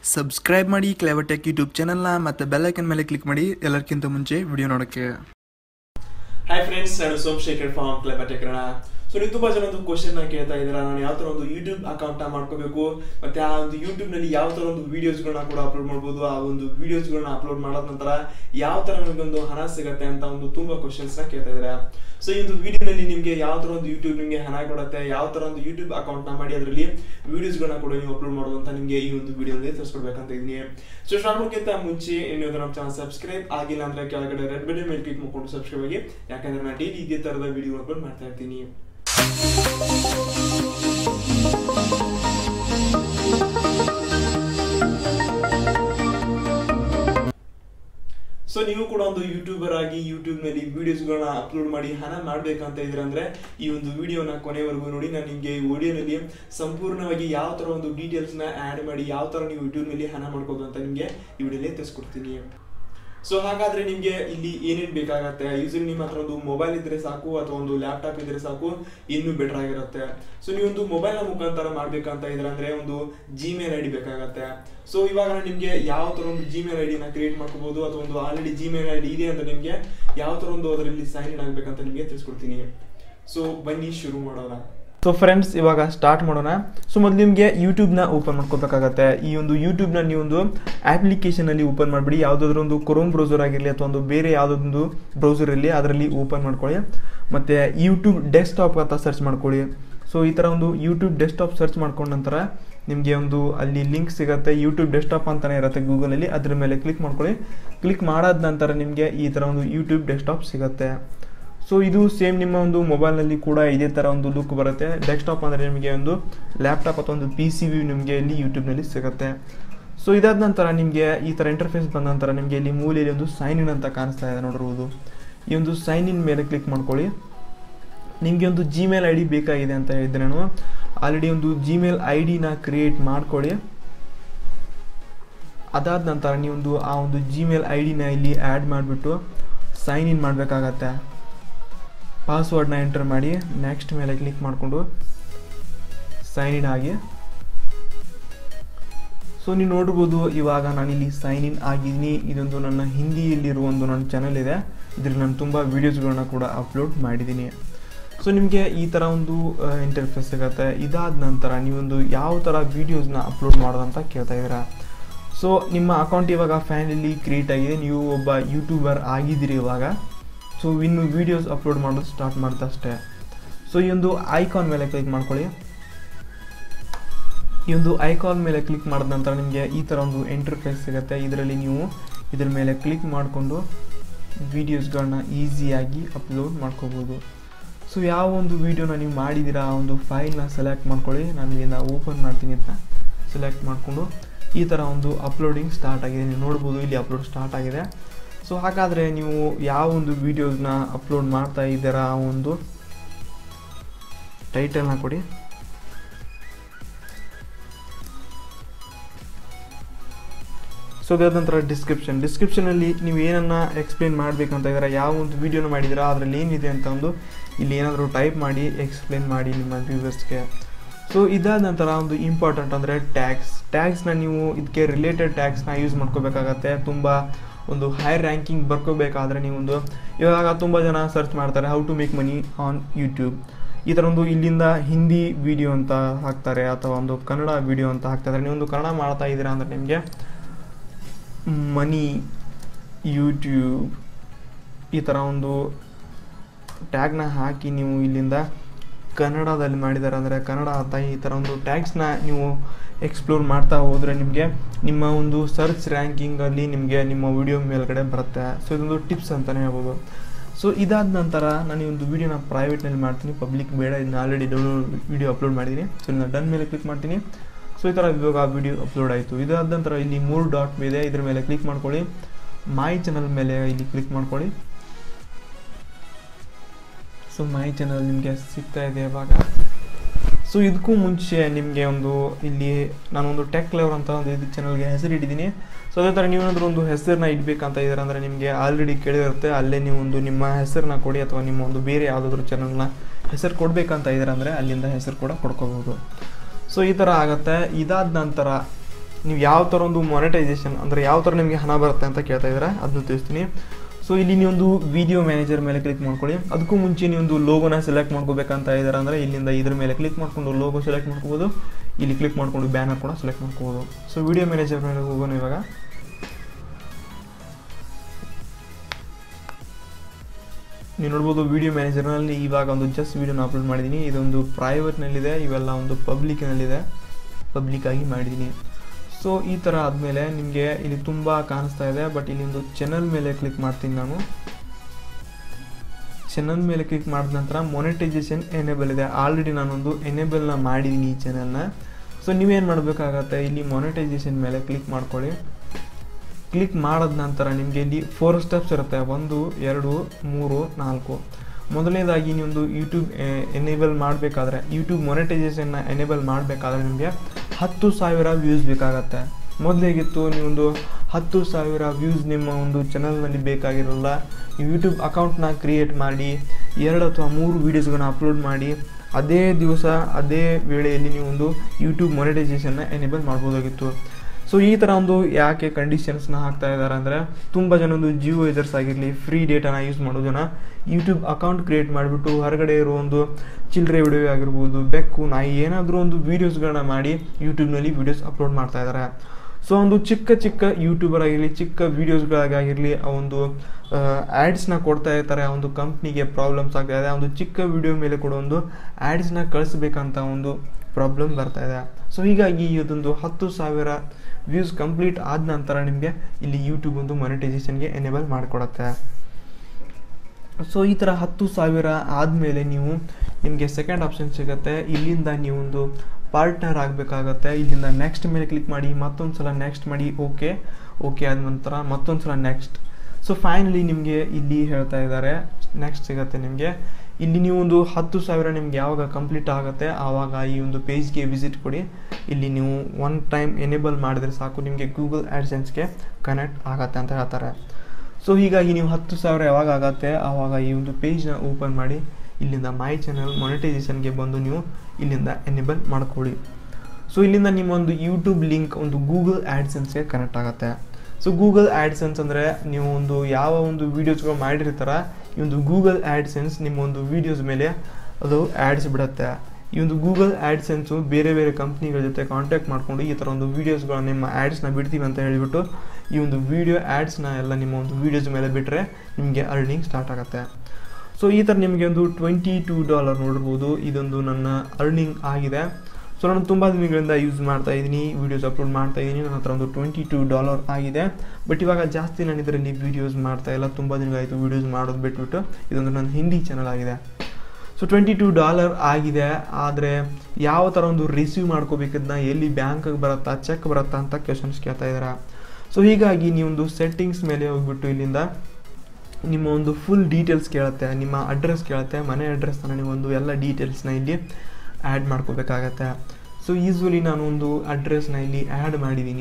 Subscribe ಮಾಡಿ clever tech YouTube ಚಾನಲ್ನ ಮತ್ತು ಬೆಲ್ ಐಕನ್ ಮೇಲೆ ಕ್ಲಿಕ್ ಮಾಡಿ ಎಲ್ಲರಿಗಿಂತ ಮುಂಚೆ ವಿಡಿಯೋ ನೋಡೋಕ್ಕೆ. ಹಾಯ್ ಫ್ರೆಂಡ್ಸ್, ನಾನು Somashekar from Clever Tech. So ನೀವು ತುಂಬಾ ಜನ ಒಂದು ಕ್ವಶನ್ ಕೇಳ್ತಾ ಇದ್ದೀರಾ, ನಾನು ಯಾವ ತರ ಒಂದು ಯೂಟ್ಯೂಬ್ ಅಕೌಂಟ್ ಮಾಡ್ಕೋಬೇಕು, ಮತ್ತೆ ಆ ಒಂದು ಯೂಟ್ಯೂಬ್ ನಲ್ಲಿ ಯಾವ ತರ ಒಂದು ವಿಡಿಯೋಸ್ಗಳನ್ನ ಕೂಡ ಅಪ್ಲೋಡ್ ಮಾಡಬಹುದು, ಆ ಒಂದು ವಿಡಿಯೋಸ್ಗಳನ್ನ ಅಪ್ಲೋಡ್ ಮಾಡಾದ ನಂತರ ಯಾವ ತರ ನಮಗೆ ಒಂದು ಹಣ ಸಿಗುತ್ತೆ ಅಂತ ಒಂದು ತುಂಬಾ ಕ್ವಶನ್ಸ್ ನ ಕೇಳ್ತಾ ಇದ್ದೀರಾ. ಸೊ ಈ ಒಂದು ವಿಡಿಯೋನಲ್ಲಿ ನಿಮಗೆ ಯಾವ ತರ ಒಂದು ಯೂಟ್ಯೂಬ್ ನಿಮಗೆ ಹಣ ಕೊಡುತ್ತೆ, ಯಾವ ತರ ಒಂದು ಯೂಟ್ಯೂಬ್ ಅಕೌಂಟ್ ನ ಮಾಡಿ ಅದರಲ್ಲಿ ವಿಡಿಯೋಸ್ಗಳನ್ನ ಕೂಡ ನೀವು ಅಪ್ಲೋಡ್ ಮಾಡುವಂತ ನಿಮಗೆ ಈ ಒಂದು ವಿಡಿಯೋದಲ್ಲಿ ತಿಳಿಸ್ಕೊಡ್ಬೇಕಂತ ಇದ್ದೀನಿ. ಸೊ ಸ್ಟಾರ್ಟ್ ಮಾಡೋಕ್ಕಿಂತ ಮುಂಚೆ ನೀವು ನಮ್ಮ ಚಾನಲ್ ಸಬ್ಸ್ಕ್ರೈಬ್ ಆಗಿಲ್ಲ ಅಂದ್ರೆ ಕೆಳಗಡೆ ರೆಡ್ ಬಟನ್ ಮೇಲೆ ಕ್ಲಿಕ್ ಮಾಡ್ಕೊಂಡು ಸಬ್ಸ್ಕ್ರೈಬ್ ಆಗಿ, ಯಾಕಂದ್ರೆ ನಾನು ಡೈಲಿ ಇದೇ ತರದ ವಿಡಿಯೋ ಅಪ್ಲೋಡ್ ಮಾಡ್ತಾ ಇರ್ತೀನಿ. ಸೊ ನೀವು ಕೂಡ ಒಂದು ಯೂಟ್ಯೂಬರ್ ಆಗಿ ಯೂಟ್ಯೂಬ್ ನಲ್ಲಿ ವಿಡಿಯೋಸ್ ಗಳನ್ನ ಅಪ್ಲೋಡ್ ಮಾಡಿ ಹಣ ಮಾಡ್ಬೇಕಂತ ಇದ್ರೆ ಅಂದ್ರೆ ಈ ಒಂದು ವಿಡಿಯೋನ ಕೊನೆವರೆಗೂ ನೋಡಿ. ನಾನು ನಿಮ್ಗೆ ಈ ವಿಡಿಯೋನಲ್ಲಿ ಸಂಪೂರ್ಣವಾಗಿ ಯಾವ ತರ ಒಂದು ಡೀಟೇಲ್ಸ್ ನ ಆಡ್ ಮಾಡಿ ಯಾವ ತರ ನೀವು ಯೂಟ್ಯೂಬ್ ನಲ್ಲಿ ಹಣ ಮಾಡ್ಕೋದು ಅಂತ ನಿಮ್ಗೆ ಈ ವಿಡಿಯೋಲಿ ತಿಳಿಸ್ಕೊಡ್ತೀನಿ. ಸೊ ಹಾಗಾದ್ರೆ ನಿಮ್ಗೆ ಇಲ್ಲಿ ಏನೇನ್ ಬೇಕಾಗತ್ತೆ, ಯೂಸಲಿ ನಿಮ್ಮ ಹತ್ರ ಒಂದು ಮೊಬೈಲ್ ಇದ್ರೆ ಸಾಕು ಅಥವಾ ಒಂದು ಲ್ಯಾಪ್ಟಾಪ್ ಇದ್ರೆ ಸಾಕು, ಇನ್ನೂ ಬೆಟರ್ ಆಗಿರುತ್ತೆ. ಸೊ ನೀವು ಒಂದು ಮೊಬೈಲ್ ನ ಮುಖಾಂತರ ಮಾಡ್ಬೇಕಂತ ಇದ್ರೆ ಅಂದ್ರೆ ಒಂದು ಜಿಮೇಲ್ ಐಡಿ ಬೇಕಾಗತ್ತೆ. ಸೊ ಇವಾಗ ನಿಮ್ಗೆ ಯಾವ ತರ ಒಂದು ಜಿಮೇಲ್ ಐಡಿ ನ ಕ್ರಿಯೇಟ್ ಮಾಡ್ಕೋಬಹುದು, ಅಥವಾ ಒಂದು ಆಲ್ರೆಡಿ ಜಿಮೇಲ್ ಐಡಿ ಇದೆ ಅಂತ ನಿಮ್ಗೆ ಯಾವ ತರ ಒಂದು ಅದರಲ್ಲಿ ಸೈನ್ ಇನ್ ಆಗ್ಬೇಕಂತ ನಿಮ್ಗೆ ತಿಳಿಸ್ಕೊಡ್ತೀನಿ. ಸೊ ಬನ್ನಿ ಶುರು ಮಾಡೋಣ. ಸೊ ಫ್ರೆಂಡ್ಸ್, ಇವಾಗ ಸ್ಟಾರ್ಟ್ ಮಾಡೋಣ. ಸೊ ಮೊದಲು ನಿಮಗೆ ಯೂಟ್ಯೂಬ್ನ ಓಪನ್ ಮಾಡ್ಕೋಬೇಕಾಗತ್ತೆ. ಈ ಒಂದು ಯೂಟ್ಯೂಬ್ನ ನೀವೊಂದು ಅಪ್ಲಿಕೇಶನಲ್ಲಿ ಓಪನ್ ಮಾಡಿಬಿಡಿ. ಯಾವುದಾದ್ರೂ ಒಂದು ಕ್ರೋಮ್ ಬ್ರೌಸರ್ ಆಗಿರಲಿ ಅಥವಾ ಒಂದು ಬೇರೆ ಯಾವುದೊಂದು ಬ್ರೌಸರ್ ಇರಲಿ ಅದರಲ್ಲಿ ಓಪನ್ ಮಾಡ್ಕೊಳ್ಳಿ. ಮತ್ತು ಯೂಟ್ಯೂಬ್ ಡೆಸ್ಕ್ಟಾಪ್ ಅಂತ ಸರ್ಚ್ ಮಾಡ್ಕೊಳ್ಳಿ. ಸೊ ಈ ಥರ ಒಂದು ಯೂಟ್ಯೂಬ್ ಡೆಸ್ಕ್ಟಾಪ್ ಸರ್ಚ್ ಮಾಡ್ಕೊಂಡ ನಂತರ ನಿಮಗೆ ಒಂದು ಅಲ್ಲಿ ಲಿಂಕ್ ಸಿಗುತ್ತೆ, ಯೂಟ್ಯೂಬ್ ಡೆಸ್ಕ್ಟಾಪ್ ಅಂತಲೇ ಇರುತ್ತೆ ಗೂಗಲಲ್ಲಿ. ಅದ್ರ ಮೇಲೆ ಕ್ಲಿಕ್ ಮಾಡ್ಕೊಳ್ಳಿ. ಕ್ಲಿಕ್ ಮಾಡಾದ ನಂತರ ನಿಮಗೆ ಈ ಥರ ಒಂದು ಯೂಟ್ಯೂಬ್ ಡೆಸ್ಕ್ಟಾಪ್ ಸಿಗುತ್ತೆ. ಸೊ ಇದು ಸೇಮ್ ನಿಮ್ಮ ಒಂದು ಮೊಬೈಲ್ನಲ್ಲಿ ಕೂಡ ಇದೇ ಥರ ಒಂದು ಲುಕ್ ಬರುತ್ತೆ. ಡೆಸ್ಕ್ಟಾಪ್ ಅಂದರೆ ನಿಮಗೆ ಒಂದು ಲ್ಯಾಪ್ಟಾಪ್ ಅಥವಾ ಒಂದು PC ವ್ಯೂ ನಿಮಗೆ ಇಲ್ಲಿ ಯೂಟ್ಯೂಬ್ನಲ್ಲಿ ಸಿಗುತ್ತೆ. ಸೊ ಇದಾದ ನಂತರ ನಿಮಗೆ ಈ ಥರ ಇಂಟರ್ಫೇಸ್ ಬಂದ ನಂತರ ನಿಮಗೆ ಇಲ್ಲಿ ಮೂಲೆಯಲ್ಲಿ ಒಂದು ಸೈನ್ ಇನ್ ಅಂತ ಕಾಣಿಸ್ತಾ ಇದೆ ನೋಡಿರ್ಬೋದು. ಈ ಒಂದು ಸೈನ್ ಇನ್ ಮೇಲೆ ಕ್ಲಿಕ್ ಮಾಡ್ಕೊಳ್ಳಿ. ನಿಮಗೆ ಒಂದು ಜಿಮೇಲ್ ಐಡಿ ಬೇಕಾಗಿದೆ ಅಂತ ಹೇಳಿದ್ದೆ ನಾನು. ಆಲ್ರೆಡಿ ಒಂದು ಜಿಮೇಲ್ ಐಡಿನ ಕ್ರಿಯೇಟ್ ಮಾಡ್ಕೊಳ್ಳಿ. ಅದಾದ ನಂತರ ನೀವೊಂದು ಆ ಒಂದು ಜಿಮೇಲ್ ಐಡಿನ ಇಲ್ಲಿ ಆ್ಯಡ್ ಮಾಡಿಬಿಟ್ಟು ಸೈನ್ ಇನ್ ಮಾಡಬೇಕಾಗತ್ತೆ. ಪಾಸ್ವರ್ಡ್ನ ಎಂಟರ್ ಮಾಡಿ ನೆಕ್ಸ್ಟ್ ಮೇಲೆ ಕ್ಲಿಕ್ ಮಾಡಿಕೊಂಡು ಸೈನ್ ಇನ್ ಆಗಿ. ಸೊ ನೀವು ನೋಡ್ಬೋದು ಇವಾಗ ನಾನಿಲ್ಲಿ ಸೈನ್ ಇನ್ ಆಗಿದ್ದೀನಿ. ಇದೊಂದು ನನ್ನ ಹಿಂದಿಯಲ್ಲಿರುವ ಒಂದು ನನ್ನ ಚಾನಲ್ ಇದೆ. ಇದರಲ್ಲಿ ನಾನು ತುಂಬ ವೀಡಿಯೋಸ್ಗಳನ್ನ ಕೂಡ ಅಪ್ಲೋಡ್ ಮಾಡಿದ್ದೀನಿ. ಸೊ ನಿಮಗೆ ಈ ಥರ ಒಂದು ಇಂಟರ್ಫೇಸ್ ಸಿಗುತ್ತೆ. ಇದಾದ ನಂತರ ನೀವೊಂದು ಯಾವ ಥರ ವೀಡಿಯೋಸ್ನ ಅಪ್ಲೋಡ್ ಮಾಡೋದಂತ ಕೇಳ್ತಾ ಇದ್ದೀರಾ. ಸೊ ನಿಮ್ಮ ಅಕೌಂಟ್ ಇವಾಗ ಫ್ಯಾನಲ್ಲಿ ಕ್ರಿಯೇಟ್ ಆಗಿದೆ, ನೀವು ಒಬ್ಬ ಯೂಟ್ಯೂಬರ್ ಆಗಿದ್ದೀರಿ ಇವಾಗ. ಸೊ ಇನ್ನು ವೀಡಿಯೋಸ್ ಅಪ್ಲೋಡ್ ಮಾಡೋದು ಸ್ಟಾರ್ಟ್ ಮಾಡ್ತಾ ಅಷ್ಟೇ. ಸೊ ಈ ಒಂದು ಐಕಾನ್ ಮೇಲೆ ಕ್ಲಿಕ್ ಮಾಡ್ಕೊಳ್ಳಿ. ಈ ಒಂದು ಐಕಾನ್ ಮೇಲೆ ಕ್ಲಿಕ್ ಮಾಡಿದ ನಂತರ ನಿಮಗೆ ಈ ಥರ ಒಂದು ಇಂಟರ್ಫೇಸ್ ಸಿಗುತ್ತೆ. ಇದರಲ್ಲಿ ನೀವು ಇದ್ರ ಮೇಲೆ ಕ್ಲಿಕ್ ಮಾಡಿಕೊಂಡು ವೀಡಿಯೋಸ್ಗಳನ್ನ ಈಸಿಯಾಗಿ ಅಪ್ಲೋಡ್ ಮಾಡ್ಕೋಬೋದು. ಸೊ ಯಾವ ಒಂದು ವೀಡಿಯೋನ ನೀವು ಮಾಡಿದ್ದೀರಾ ಆ ಒಂದು ಫೈಲ್ನ ಸೆಲೆಕ್ಟ್ ಮಾಡ್ಕೊಳ್ಳಿ. ನಾನು ಇಲ್ಲಿಂದ ಓಪನ್ ಮಾಡ್ತೀನಿ ಅಂತ ಸೆಲೆಕ್ಟ್ ಮಾಡಿಕೊಂಡು ಈ ಥರ ಒಂದು ಅಪ್ಲೋಡಿಂಗ್ ಸ್ಟಾರ್ಟ್ ಆಗಿದೆ. ನೀವು ನೋಡ್ಬೋದು ಇಲ್ಲಿ ಅಪ್ಲೋಡ್ ಸ್ಟಾರ್ಟ್ ಆಗಿದೆ. ಸೊ ಹಾಗಾದರೆ ನೀವು ಯಾವ ಒಂದು ವೀಡಿಯೋಸ್ನ ಅಪ್ಲೋಡ್ ಮಾಡ್ತಾ ಇದ್ದೀರಾ ಆ ಒಂದು ಟೈಟಲ್ನ ಕೊಡಿ. ಸೊ ಅದಾದ ನಂತರ ಡಿಸ್ಕ್ರಿಪ್ಷನಲ್ಲಿ ನೀವು ಏನನ್ನ ಎಕ್ಸ್ಪ್ಲೇನ್ ಮಾಡಬೇಕಂತ ಇದ್ದೀರಾ, ಯಾವ ಒಂದು ವೀಡಿಯೋನ ಮಾಡಿದ್ದೀರಾ ಅದರಲ್ಲಿ ಏನಿದೆ ಅಂತ ಒಂದು ಇಲ್ಲಿ ಏನಾದರೂ ಟೈಪ್ ಮಾಡಿ ಎಕ್ಸ್ಪ್ಲೇನ್ ಮಾಡಿ ನಿಮ್ಮ ವ್ಯೂವರ್ಸ್ಗೆ. ಸೊ ಇದಾದ ನಂತರ ಒಂದು ಇಂಪಾರ್ಟೆಂಟ್ ಅಂದರೆ ಟ್ಯಾಗ್ಸ್ನ ನೀವು ಇದಕ್ಕೆ ರಿಲೇಟೆಡ್ ಟ್ಯಾಗ್ಸ್ನ ಯೂಸ್ ಮಾಡ್ಕೋಬೇಕಾಗತ್ತೆ. ತುಂಬ ಒಂದು ಹೈ ರ್ಯಾಂಕಿಂಗ್ ಬರ್ಕೋಬೇಕಾದ್ರೆ ನೀವೊಂದು ಇವಾಗ ತುಂಬ ಜನ ಸರ್ಚ್ ಮಾಡ್ತಾರೆ how to make money on YouTube. ಈ ಥರ ಒಂದು ಇಲ್ಲಿಂದ ಹಿಂದಿ ವಿಡಿಯೋ ಅಂತ ಹಾಕ್ತಾರೆ ಅಥವಾ ಒಂದು ಕನ್ನಡ ವಿಡಿಯೋ ಅಂತ ಹಾಕ್ತಾರೆ. ನೀವೊಂದು ಕನ್ನಡ ಮಾಡ್ತಾ ಇದ್ದೀರಾ ಅಂದರೆ ನಿಮಗೆ ಮನಿ ಯೂಟ್ಯೂಬ್ ಈ ಥರ ಒಂದು ಟ್ಯಾಗ್ನ ಹಾಕಿ ನೀವು ಇಲ್ಲಿಂದ ಕನ್ನಡದಲ್ಲಿ ಮಾಡಿದ್ದಾರೆ ಅಂದರೆ ಕನ್ನಡ ಅಂತ ಈ ಥರ ಒಂದು ಟ್ಯಾಗ್ಸ್ನ ನೀವು ಎಕ್ಸ್ಪ್ಲೋರ್ ಮಾಡ್ತಾ ಹೋದರೆ ನಿಮಗೆ ನಿಮ್ಮ ಒಂದು ಸರ್ಚ್ ರ್ಯಾಂಕಿಂಗಲ್ಲಿ ನಿಮಗೆ ನಿಮ್ಮ ವಿಡಿಯೋ ಮೇಲ್ಗಡೆ ಬರುತ್ತೆ. ಸೊ ಇದೊಂದು ಟಿಪ್ಸ್ ಅಂತಲೇ ಹೇಳ್ಬೋದು. ಸೊ ಇದಾದ ನಂತರ ನಾನು ಈ ಒಂದು ವೀಡಿಯೋನ ಪ್ರೈವೇಟ್ನಲ್ಲಿ ಮಾಡ್ತೀನಿ, ಪಬ್ಲಿಕ್ ಬೇಡ. ಇದನ್ನ ಆಲ್ರೆಡಿ ವಿಡಿಯೋ ಅಪ್ಲೋಡ್ ಮಾಡಿದ್ದೀನಿ. ಸೊ ಇದನ್ನ ಡನ್ ಮೇಲೆ ಕ್ಲಿಕ್ ಮಾಡ್ತೀನಿ. ಸೊ ಈ ಥರ ಇವಾಗ ವಿಡಿಯೋ ಅಪ್ಲೋಡ್ ಆಯಿತು. ಇದಾದ ನಂತರ ಇಲ್ಲಿ 3 ಡಾಟ್ ಇದೆ, ಇದ್ರ ಮೇಲೆ ಕ್ಲಿಕ್ ಮಾಡ್ಕೊಳ್ಳಿ. ಮೈ ಚಾನಲ್ ಮೇಲೆ ಇಲ್ಲಿ ಕ್ಲಿಕ್ ಮಾಡ್ಕೊಳ್ಳಿ. ಸೊ ಮೈ ಚಾನಲ್ ನಿಮಗೆ ಸಿಗ್ತಾ ಇದೆ ಇವಾಗ. ಸೊ ಇದಕ್ಕೂ ಮುಂಚೆ ನಿಮಗೆ ಒಂದು ಇಲ್ಲಿ ನಾನೊಂದು ಟೆಕ್ ಲೆವರ್ ಅಂತ ಒಂದು ಇದು ಚಾನಲ್ಗೆ ಹೆಸರು ಇಟ್ಟಿದ್ದೀನಿ. ಸೊ ಅದೇ ಥರ ನೀವೇನಾದರೂ ಒಂದು ಹೆಸರನ್ನ ಇಡಬೇಕಂತ ಇದ್ದೀರಾ ಅಂದರೆ ನಿಮಗೆ ಆಲ್ರೆಡಿ ಕೇಳಿರುತ್ತೆ, ಅಲ್ಲೇ ನೀವು ಒಂದು ನಿಮ್ಮ ಹೆಸರನ್ನ ಕೊಡಿ ಅಥವಾ ನಿಮ್ಮ ಒಂದು ಬೇರೆ ಯಾವುದಾದ್ರೂ ಚಾನಲ್ನ ಹೆಸರು ಕೊಡಬೇಕಂತ ಇದ್ದೀರಾ ಅಂದರೆ ಅಲ್ಲಿಂದ ಹೆಸರು ಕೂಡ ಕೊಡ್ಕೋಬೋದು. ಸೊ ಈ ಥರ ಆಗುತ್ತೆ. ಇದಾದ ನಂತರ ನೀವು ಯಾವ ಥರ ಒಂದು ಮಾನಿಟೈಸೇಷನ್ ಅಂದರೆ ಯಾವ ಥರ ನಿಮಗೆ ಹಣ ಬರುತ್ತೆ ಅಂತ ಕೇಳ್ತಾ ಇದ್ದೀರಾ, ಅದನ್ನು ತಿಳಿಸ್ತೀನಿ. ಸೊ ಇಲ್ಲಿ ನೀವೊಂದು ವಿಡಿಯೋ ಮ್ಯಾನೇಜರ್ ಮೇಲೆ ಕ್ಲಿಕ್ ಮಾಡ್ಕೊಳ್ಳಿ. ಅದಕ್ಕೂ ಮುಂಚೆ ನೀವೊಂದು ಲೋಗೋನ ಸೆಲೆಕ್ಟ್ ಮಾಡ್ಕೋಬೇಕಂತ ಇದ್ದಾರೆ ಅಂದರೆ ಇಲ್ಲಿಂದ ಇದ್ರ ಮೇಲೆ ಕ್ಲಿಕ್ ಮಾಡಿಕೊಂಡು ಲೋಗೋ ಸೆಲೆಕ್ಟ್ ಮಾಡ್ಕೋಬೋದು. ಇಲ್ಲಿ ಕ್ಲಿಕ್ ಮಾಡಿಕೊಂಡು ಬ್ಯಾನರ್ ಕೂಡ ಸೆಲೆಕ್ಟ್ ಮಾಡ್ಕೋಬೋದು. ಸೊ ವಿಡಿಯೋ ಮ್ಯಾನೇಜರ್ ಮೇಲೆ ಹೋಗೋಣ. ಇವಾಗ ನೀವು ನೋಡ್ಬೋದು ವಿಡಿಯೋ ಮ್ಯಾನೇಜರ್ನಲ್ಲಿ ಇವಾಗ ಒಂದು ಜಸ್ಟ್ ವಿಡಿಯೋನ ಅಪ್ಲೋಡ್ ಮಾಡಿದ್ದೀನಿ. ಇದೊಂದು ಪ್ರೈವೇಟ್ನಲ್ಲಿದೆ, ಇವೆಲ್ಲ ಒಂದು ಪಬ್ಲಿಕ್ನಲ್ಲಿದೆ, ಪಬ್ಲಿಕ್ಕಾಗಿ ಮಾಡಿದ್ದೀನಿ. ಸೊ ಈ ಥರ ಆದಮೇಲೆ ನಿಮಗೆ ಇಲ್ಲಿ ತುಂಬ ಕಾಣಿಸ್ತಾ ಇದೆ, ಬಟ್ ಇಲ್ಲಿ ಒಂದು ಚಾನಲ್ ಮೇಲೆ ಕ್ಲಿಕ್ ಮಾಡ್ತೀನಿ. ನಾನು ಚಾನಲ್ ಮೇಲೆ ಕ್ಲಿಕ್ ಮಾಡಿದ ನಂತರ ಮೊನೆಟೈಸೇಷನ್ ಎನೇಬಲ್ ಇದೆ. ಆಲ್ರೆಡಿ ನಾನೊಂದು ಎನೇಬಲ್ನ ಮಾಡಿದ್ದೀನಿ ಈ ಚಾನಲ್ನ. ಸೊ ನೀವೇನು ಮಾಡಬೇಕಾಗತ್ತೆ, ಇಲ್ಲಿ ಮೊನೆಟೈಸೇಷನ್ ಮೇಲೆ ಕ್ಲಿಕ್ ಮಾಡ್ಕೊಳ್ಳಿ. ಕ್ಲಿಕ್ ಮಾಡಿದ ನಂತರ ನಿಮಗೆ ಇಲ್ಲಿ 4 ಸ್ಟೆಪ್ಸ್ ಇರುತ್ತೆ, 1 2 3 4. ಮೊದಲನೇದಾಗಿ ನೀವೊಂದು ಯೂಟ್ಯೂಬ್ ಎನೇಬಲ್ ಮಾಡಬೇಕಾದ್ರೆ, ಯೂಟ್ಯೂಬ್ ಮೊನೆಟೈಸೇಷನ್ನ ಎನೇಬಲ್ ಮಾಡಬೇಕಾದ್ರೆ ನಿಮಗೆ 10,000 ವ್ಯೂಸ್ ಬೇಕಾಗತ್ತೆ. ಮೊದಲೇಗಿತ್ತು ನೀವೊಂದು 10,000 ವ್ಯೂಸ್ ನಿಮ್ಮ ಒಂದು ಚಾನಲ್ನಲ್ಲಿ ಬೇಕಾಗಿರಲ್ಲ. ನೀವು ಯೂಟ್ಯೂಬ್ ಅಕೌಂಟ್ನ ಕ್ರಿಯೇಟ್ ಮಾಡಿ 2 ಅಥವಾ 3 ವೀಡಿಯೋಸ್ಗಳನ್ನ ಅಪ್ಲೋಡ್ ಮಾಡಿ ಅದೇ ದಿವಸ ಅದೇ ವೇಳೆಯಲ್ಲಿ ನೀವೊಂದು ಯೂಟ್ಯೂಬ್ ಮೊನೆಟೈಸೇಷನ್ನ ಎನೇಬಲ್ ಮಾಡ್ಬೋದಾಗಿತ್ತು. ಸೊ ಈ ಥರ ಒಂದು ಯಾಕೆ ಕಂಡೀಷನ್ಸ್ನ ಹಾಕ್ತಾ ಇದ್ದಾರೆ ಅಂದರೆ, ತುಂಬ ಜನ ಒಂದು ಜಿಯೋ ಯೂಸರ್ಸ್ ಆಗಿರಲಿ, ಫ್ರೀ ಡೇಟಾನ ಯೂಸ್ ಮಾಡೋ ಜನ ಯೂಟ್ಯೂಬ್ ಅಕೌಂಟ್ ಕ್ರಿಯೇಟ್ ಮಾಡಿಬಿಟ್ಟು ಹೊರಗಡೆ ಇರೋ ಒಂದು ಚಿಲ್ಲರೆ ವಿಡಿಯೋ ಆಗಿರ್ಬೋದು, ಬೆಕ್ಕು ನಾಯಿ ಏನಾದರೂ ಒಂದು ವೀಡಿಯೋಸ್ಗಳನ್ನ ಮಾಡಿ ಯೂಟ್ಯೂಬ್ನಲ್ಲಿ ವೀಡಿಯೋಸ್ ಅಪ್ಲೋಡ್ ಮಾಡ್ತಾ ಇದ್ದಾರೆ. ಸೊ ಒಂದು ಚಿಕ್ಕ ಯೂಟ್ಯೂಬರ್ ಆಗಿರಲಿ, ಚಿಕ್ಕ ವೀಡಿಯೋಸ್ಗಳಾಗಿರಲಿ ಆ ಒಂದು ಆ್ಯಡ್ಸ್ನ ಕೊಡ್ತಾ ಇರ್ತಾರೆ. ಆ ಒಂದು ಕಂಪ್ನಿಗೆ ಪ್ರಾಬ್ಲಮ್ಸ್ ಆಗ್ತಾ ಇದೆ. ಆ ಒಂದು ಚಿಕ್ಕ ವಿಡಿಯೋ ಮೇಲೆ ಕೂಡ ಒಂದು ಆ್ಯಡ್ಸ್ನ ಕಳಿಸ್ಬೇಕಂತ ಒಂದು ಪ್ರಾಬ್ಲಮ್ ಬರ್ತಾ ಇದೆ. ಸೊ ಹೀಗಾಗಿ ಇದೊಂದು 10,000 ವ್ಯೂಸ್ ಕಂಪ್ಲೀಟ್ ಆದ ನಂತರ ನಿಮಗೆ ಇಲ್ಲಿ ಯೂಟ್ಯೂಬ್ ಒಂದು ಮೊನೆಟೈಸೇಷನ್ಗೆ ಎನೇಬಲ್ ಮಾಡಿಕೊಡುತ್ತೆ. ಸೊ ಈ ಥರ 10,000 ಆದಮೇಲೆ ನಿಮಗೆ ಸೆಕೆಂಡ್ ಆಪ್ಷನ್ ಸಿಗುತ್ತೆ. ಇಲ್ಲಿಂದ ನೀವೊಂದು ಪಾರ್ಟ್ನರ್ ಆಗಬೇಕಾಗತ್ತೆ. ಇಲ್ಲಿಂದ ನೆಕ್ಸ್ಟ್ ಮೇಲೆ ಕ್ಲಿಕ್ ಮಾಡಿ, ಮತ್ತೊಂದು ಸಲ ನೆಕ್ಸ್ಟ್ ಮಾಡಿ, ಓಕೆ ಆದ ನಂತರ ಮತ್ತೊಂದು ಸಲ ನೆಕ್ಸ್ಟ್. ಸೊ ಫೈನಲಿ ನಿಮಗೆ ಇಲ್ಲಿ ಹೇಳ್ತಾ ಇದ್ದಾರೆ ನೆಕ್ಸ್ಟ್ ಸಿಗುತ್ತೆ ನಿಮಗೆ. ಇಲ್ಲಿ ನೀವು ಒಂದು 10,000 ನಿಮ್ಗೆ ಯಾವಾಗ ಕಂಪ್ಲೀಟ್ ಆಗುತ್ತೆ ಆವಾಗ ಈ ಒಂದು ಪೇಜ್ಗೆ ವಿಸಿಟ್ ಕೊಡಿ. ಇಲ್ಲಿ ನೀವು 1 ಟೈಮ್ ಎನೇಬಲ್ ಮಾಡಿದ್ರೆ ಸಾಕು, ನಿಮಗೆ ಗೂಗಲ್ ಆ್ಯಡ್ಸೆನ್ಸ್ಗೆ ಕನೆಕ್ಟ್ ಆಗತ್ತೆ ಅಂತ ಹೇಳ್ತಾರೆ. ಸೊ ಹೀಗಾಗಿ ನೀವು 10,000 ಯಾವಾಗ ಆಗುತ್ತೆ ಆವಾಗ ಈ ಒಂದು ಪೇಜ್ನ ಓಪನ್ ಮಾಡಿ ಇಲ್ಲಿಂದ ಮೈ ಚಾನಲ್ ಮೊನೆಟೈಸೇಷನ್ಗೆ ಬಂದು ನೀವು ಇಲ್ಲಿಂದ ಎನೇಬಲ್ ಮಾಡ್ಕೊಳ್ಳಿ. ಸೊ ಇಲ್ಲಿಂದ ನಿಮ್ಮ ಒಂದು ಯೂಟ್ಯೂಬ್ ಲಿಂಕ್ ಒಂದು ಗೂಗಲ್ ಆ್ಯಡ್ಸೆನ್ಸ್ಗೆ ಕನೆಕ್ಟ್ ಆಗುತ್ತೆ. ಸೊ ಗೂಗಲ್ ಆ್ಯಡ್ಸೆನ್ಸ್ ಅಂದರೆ ನೀವು ಒಂದು ಯಾವ ಒಂದು ವೀಡಿಯೋಸ್ಗಳು ಮಾಡಿರ್ತಾರ, ಈ ಒಂದು ಗೂಗಲ್ ಆ್ಯಡ್ಸೆನ್ಸ್ ನಿಮ್ಮ ಒಂದು ವೀಡಿಯೋಸ್ ಮೇಲೆ ಅದು ಆ್ಯಡ್ಸ್ ಬಿಡುತ್ತೆ. ಈ ಒಂದು ಗೂಗಲ್ ಆ್ಯಡ್ಸೆನ್ಸು ಬೇರೆ ಕಂಪ್ನಿಗಳ ಜೊತೆ ಕಾಂಟ್ಯಾಕ್ಟ್ ಮಾಡಿಕೊಂಡು ಈ ಥರ ಒಂದು ವೀಡಿಯೋಸ್ಗಳು ನಿಮ್ಮ ಆ್ಯಡ್ಸ್ನ ಬಿಡ್ತೀವಿ ಅಂತ ಹೇಳಿಬಿಟ್ಟು ಈ ಒಂದು ವೀಡಿಯೋ ಆ್ಯಡ್ಸ್ನ ಎಲ್ಲ ನಿಮ್ಮ ಒಂದು ವೀಡಿಯೋಸ್ ಮೇಲೆ ಬಿಟ್ಟರೆ ನಿಮಗೆ ಅರ್ನಿಂಗ್ ಸ್ಟಾರ್ಟ್ ಆಗುತ್ತೆ. ಸೊ ಈ ಥರ ನಿಮಗೆ ಒಂದು $22 ನೋಡಿರ್ಬೋದು. ಇದೊಂದು ನನ್ನ ಅರ್ನಿಂಗ್ ಆಗಿದೆ. ಸೊ ನಾನು ತುಂಬ ದಿನಗಳಿಂದ ಯೂಸ್ ಮಾಡ್ತಾ ಇದ್ದೀನಿ, ವೀಡಿಯೋಸ್ ಅಪ್ಲೋಡ್ ಮಾಡ್ತಾ ಇದ್ದೀನಿ. ನನ್ನ ಹತ್ರ ಒಂದು $22 ಆಗಿದೆ. ಬಟ್ ಇವಾಗ ಜಾಸ್ತಿ ನಾನು ಇದರಲ್ಲಿ ವೀಡಿಯೋಸ್ ಮಾಡ್ತಾ ಇಲ್ಲ, ತುಂಬ ದಿನಗಳಾಯಿತು ವೀಡಿಯೋಸ್ ಮಾಡೋದು ಬಿಟ್ಬಿಟ್ಟು. ಇದೊಂದು ನನ್ನ ಹಿಂದಿ ಚಾನಲ್ ಆಗಿದೆ. ಸೊ $22 ಆಗಿದೆ. ಆದರೆ ಯಾವ ಥರ ಒಂದು ರಿಸೀವ್ ಮಾಡ್ಕೋಬೇಕದನ್ನ, ಎಲ್ಲಿ ಬ್ಯಾಂಕಿಗೆ ಬರುತ್ತಾ, ಚೆಕ್ ಬರುತ್ತಾ ಅಂತ ಕ್ವೆಶನ್ಸ್ ಕೇಳ್ತಾ ಇದ್ದಾರೆ. ಸೊ ಹೀಗಾಗಿ ನೀವೊಂದು ಸೆಟ್ಟಿಂಗ್ಸ್ ಮೇಲೆ ಹೋಗ್ಬಿಟ್ಟು ಇಲ್ಲಿಂದ ನಿಮ್ಮ ಒಂದು ಫುಲ್ ಡೀಟೇಲ್ಸ್ ಕೇಳುತ್ತೆ, ನಿಮ್ಮ ಅಡ್ರೆಸ್ ಕೇಳುತ್ತೆ, ಮನೆ ಅಡ್ರೆಸ್ನ ನೀವೊಂದು ಎಲ್ಲ ಡೀಟೇಲ್ಸ್ನ ಇಲ್ಲಿ ಆ್ಯಡ್ ಮಾಡ್ಕೋಬೇಕಾಗತ್ತೆ. ಸೊ ಯೂಸ್ವಲಿ ನಾನು ಒಂದು ಅಡ್ರೆಸ್ನ ಇಲ್ಲಿ ಆ್ಯಡ್ ಮಾಡಿದ್ದೀನಿ.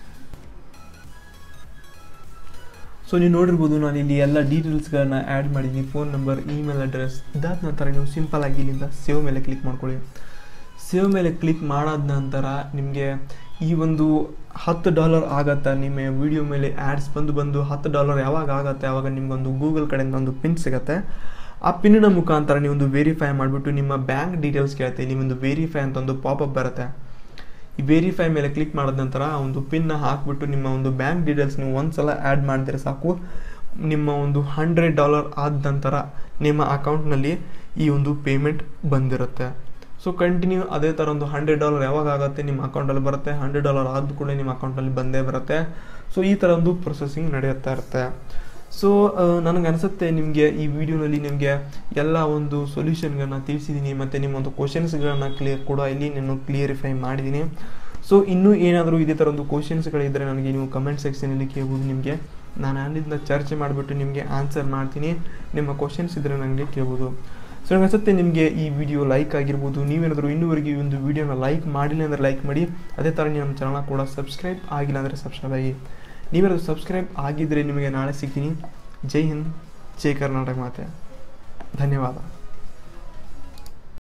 ಸೊ ನೀವು ನೋಡಿರ್ಬೋದು ನಾನು ಇಲ್ಲಿ ಎಲ್ಲ ಡೀಟೇಲ್ಸ್ಗಳನ್ನ ಆ್ಯಡ್ ಮಾಡಿದ್ದೀನಿ, ಫೋನ್ ನಂಬರ್, ಇಮೇಲ್ ಅಡ್ರೆಸ್. ಇದಾದ ನಂತರ ನೀವು ಸಿಂಪಲಾಗಿ ಇಲ್ಲಿಂದ ಸೇವ್ ಮೇಲೆ ಕ್ಲಿಕ್ ಮಾಡ್ಕೊಳ್ಳಿ. ಸೇವ್ ಮೇಲೆ ಕ್ಲಿಕ್ ಮಾಡಾದ ನಂತರ ನಿಮಗೆ ಈ ಒಂದು $10 ಆಗತ್ತೆ. ನಿಮ್ಮ ವಿಡಿಯೋ ಮೇಲೆ ಆ್ಯಡ್ಸ್ ಬಂದು $10 ಯಾವಾಗ ಆಗುತ್ತೆ ಆವಾಗ ನಿಮಗೊಂದು ಗೂಗಲ್ ಕಡೆಯಿಂದ ಒಂದು ಪಿನ್ ಸಿಗುತ್ತೆ. ಆ ಪಿನ್ನ ಮುಖಾಂತರ ನೀವೊಂದು ವೆರಿಫೈ ಮಾಡಿಬಿಟ್ಟು ನಿಮ್ಮ ಬ್ಯಾಂಕ್ ಡೀಟೇಲ್ಸ್ ಕೇಳುತ್ತೆ. ನಿಮ್ಮೊಂದು ವೆರಿಫೈ ಅಂತ ಒಂದು ಪಾಪಪ್ ಬರುತ್ತೆ. ಈ ವೆರಿಫೈ ಮೇಲೆ ಕ್ಲಿಕ್ ಮಾಡಿದ ನಂತರ ಆ ಒಂದು ಪಿನ್ನ ಹಾಕ್ಬಿಟ್ಟು ನಿಮ್ಮ ಒಂದು ಬ್ಯಾಂಕ್ ಡೀಟೇಲ್ಸ್ ನೀವು ಒಂದು ಸಲ ಆ್ಯಡ್ ಮಾಡಿದ್ರೆ ಸಾಕು, ನಿಮ್ಮ ಒಂದು $100 ಆದ ನಂತರ ನಿಮ್ಮ ಅಕೌಂಟ್ನಲ್ಲಿ ಈ ಒಂದು ಪೇಮೆಂಟ್ ಬಂದಿರುತ್ತೆ. ಸೊ ಕಂಟಿನ್ಯೂ ಅದೇ ಥರ ಒಂದು $100 ಯಾವಾಗ ಆಗುತ್ತೆ ನಿಮ್ಮ ಅಕೌಂಟಲ್ಲಿ ಬರುತ್ತೆ, $100 ಆದ ಕೂಡ ನಿಮ್ಮ ಅಕೌಂಟಲ್ಲಿ ಬಂದೇ ಬರುತ್ತೆ. ಸೊ ಈ ಥರ ಒಂದು ಪ್ರೊಸೆಸಿಂಗ್ ನಡೆಯುತ್ತಾ ಇರುತ್ತೆ. ಸೊ ನನಗನ್ಸುತ್ತೆ ನಿಮಗೆ ಈ ವಿಡಿಯೋನಲ್ಲಿ ನಿಮಗೆ ಎಲ್ಲ ಒಂದು ಸೊಲ್ಯೂಷನ್ಗಳನ್ನ ತಿಳಿಸಿದ್ದೀನಿ ಮತ್ತು ನಿಮ್ಮೊಂದು ಕ್ವಶನ್ಸ್ಗಳನ್ನ ಕೂಡ ಇಲ್ಲಿ ನಾನು ಕ್ಲಿಯರಿಫೈ ಮಾಡಿದ್ದೀನಿ. ಸೊ ಇನ್ನೂ ಏನಾದರೂ ಇದೇ ಥರ ಒಂದು ಕ್ವಶನ್ಸ್ಗಳಿದ್ದರೆ ನನಗೆ ನೀವು ಕಮೆಂಟ್ ಸೆಕ್ಷನಲ್ಲಿ ಕೇಳ್ಬೋದು. ನಿಮಗೆ ನಾನು ಅಲ್ಲಿಂದ ಚರ್ಚೆ ಮಾಡಿಬಿಟ್ಟು ನಿಮಗೆ ಆನ್ಸರ್ ಮಾಡ್ತೀನಿ. ನಿಮ್ಮ ಕ್ವಶನ್ಸ್ ಇದ್ದರೆ ನನಗೆ ಕೇಳ್ಬೋದು. ಸೊ ನನಗನ್ಸುತ್ತೆ ನಿಮಗೆ ಈ ವಿಡಿಯೋ ಲೈಕ್ ಆಗಿರ್ಬೋದು. ನೀವೇನಾದರೂ ಇನ್ನೂವರೆಗೆ ಈ ಒಂದು ವಿಡಿಯೋನ ಲೈಕ್ ಮಾಡಿಲ್ಲ ಅಂದರೆ ಲೈಕ್ ಮಾಡಿ. ಅದೇ ಥರ ನೀವು ನಮ್ಮ ಚಾನಲ್ನ ಕೂಡ ಸಬ್ಸ್ಕ್ರೈಬ್ ಆಗಿಲ್ಲ ಅಂದರೆ ಸಬ್ಸ್ಕ್ರೈಬ್ ಆಗಿ. ನೀವೇನಾದರೂ ಸಬ್ಸ್ಕ್ರೈಬ್ ಆಗಿದ್ದರೆ ನಿಮಗೆ ನಾಳೆ ಸಿಗ್ತೀನಿ. ಜೈ ಹಿಂದ್, ಜೈ ಕರ್ನಾಟಕ ಮಾತೆ. ಧನ್ಯವಾದ.